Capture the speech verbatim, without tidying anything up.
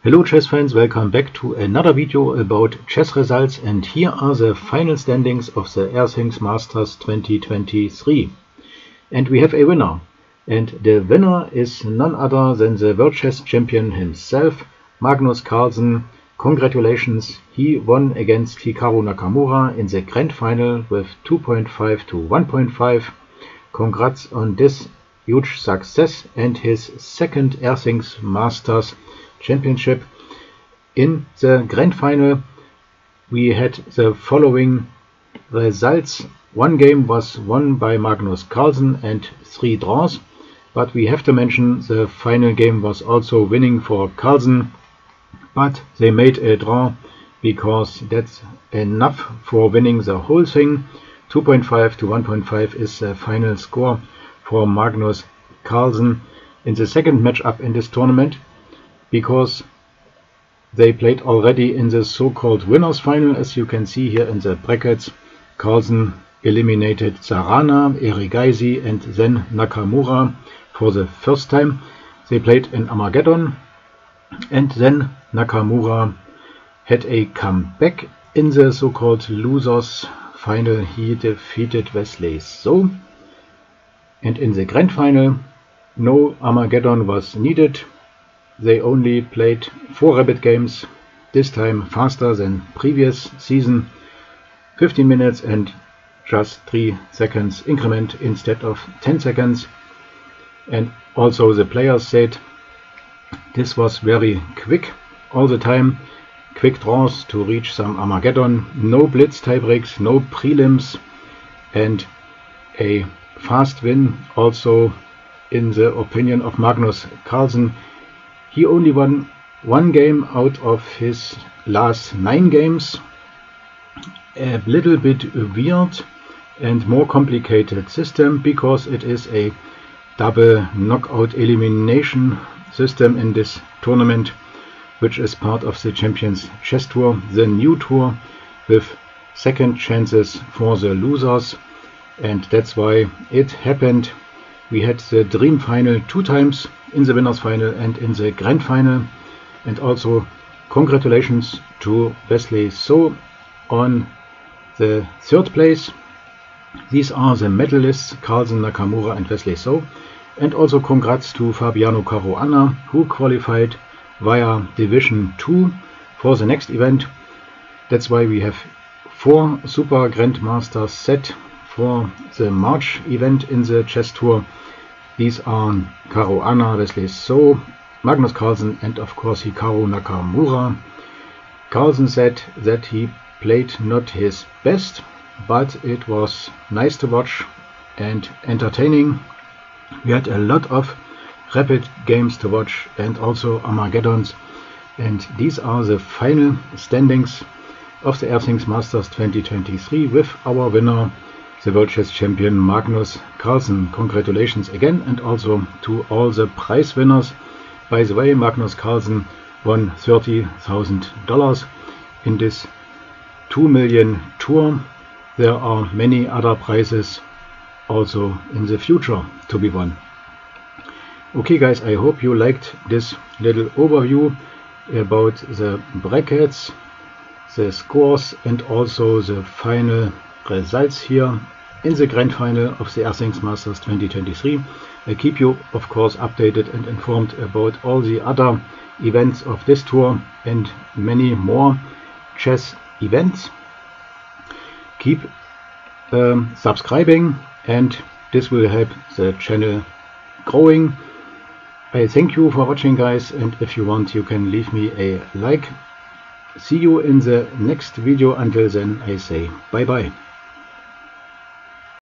Hello chess fans, welcome back to another video about chess results, and here are the final standings of the Airthings Masters twenty twenty-three. And we have a winner, and the winner is none other than the World Chess Champion himself, Magnus Carlsen. Congratulations, he won against Hikaru Nakamura in the grand final with two point five to one point five. Congrats on this huge success and his second Airthings Masters Championship. In the grand final we had the following results. One game was won by Magnus Carlsen and three draws, but we have to mention the final game was also winning for Carlsen, but they made a draw because that's enough for winning the whole thing. two point five to one point five is the final score for Magnus Carlsen in the second matchup in this tournament, because they played already in the so-called winners final. As you can see here in the brackets, Carlsen eliminated Zarana, Erigaisi and then Nakamura for the first time. They played in Armageddon, and then Nakamura had a comeback in the so-called losers final. He defeated Wesley So, and in the grand final no Armageddon was needed. They only played four rabbit games, this time faster than previous season, fifteen minutes and just three seconds increment instead of ten seconds. And also the players said this was very quick all the time, quick draws to reach some Armageddon, no blitz tiebreaks, no prelims, and a fast win also in the opinion of Magnus Carlsen. He only won one game out of his last nine games. A little bit weird and more complicated system, because it is a double knockout elimination system in this tournament, which is part of the Champions Chess Tour, the new tour with second chances for the losers. And that's why it happened. We had the dream final two times, in the winners final and in the grand final. And also congratulations to Wesley So on the third place. These are the medalists, Carlsen, Nakamura and Wesley So. And also congrats to Fabiano Caruana, who qualified via Division two for the next event. That's why we have four Super Grandmasters set for the March event in the chess tour. These are Caruana, Wesley So, Magnus Carlsen and of course Hikaru Nakamura. Carlsen said that he played not his best, but it was nice to watch and entertaining. We had a lot of rapid games to watch and also Armageddons. And these are the final standings of the Airthings Masters twenty twenty-three with our winner, the World Chess Champion Magnus Carlsen. Congratulations again, and also to all the prize winners. By the way, Magnus Carlsen won thirty thousand dollars in this two million tour. There are many other prizes also in the future to be won. Okay guys, I hope you liked this little overview about the brackets, the scores and also the final results here in the grand final of the Airthings Masters twenty twenty-three. I keep you of course updated and informed about all the other events of this tour and many more chess events. Keep um, subscribing, and this will help the channel growing. I thank you for watching guys, and if you want you can leave me a like. See you in the next video. Until then I say bye bye.